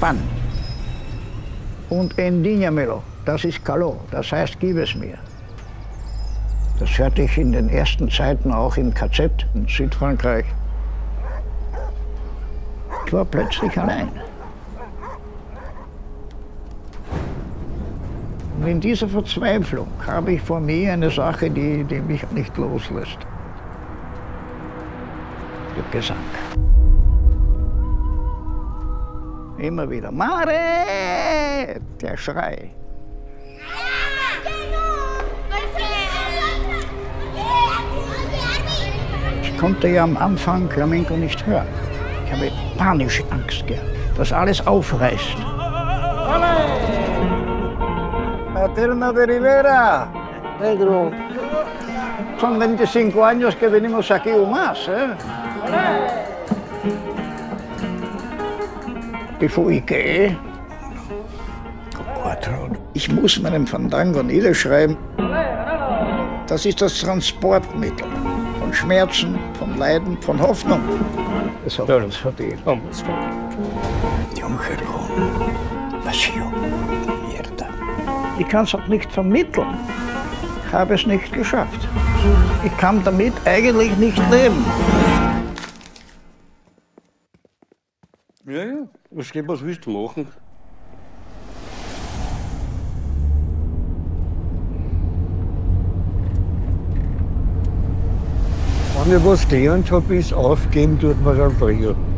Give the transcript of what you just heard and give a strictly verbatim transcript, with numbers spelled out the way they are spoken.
Spann. Und Endignamelo, das ist Calot, das heißt, gib es mir. Das hörte ich in den ersten Zeiten auch im K Z in Südfrankreich. Ich war plötzlich allein. Und in dieser Verzweiflung habe ich vor mir eine Sache, die, die mich nicht loslässt. Der Gesang. Immer wieder, Mare! Der Schrei. Ich konnte ja am Anfang Flamenco nicht hören. Ich habe panische Angst gehabt, dass alles aufreißt. Eterna de Rivera. Pedro. Son veinticinco años que venimos aquí o más, ¿eh? Bevor ich gehe, ich muss meinem Fandango niederschreiben, das ist das Transportmittel von Schmerzen, von Leiden, von Hoffnung. Das hat er uns verdient. Ich kann es auch nicht vermitteln. Ich habe es nicht geschafft. Ich kann damit eigentlich nicht leben. Ja, ja. Was, was willst du machen? Wenn ich was gelernt habe, ist aufgeben, tut man dann früher.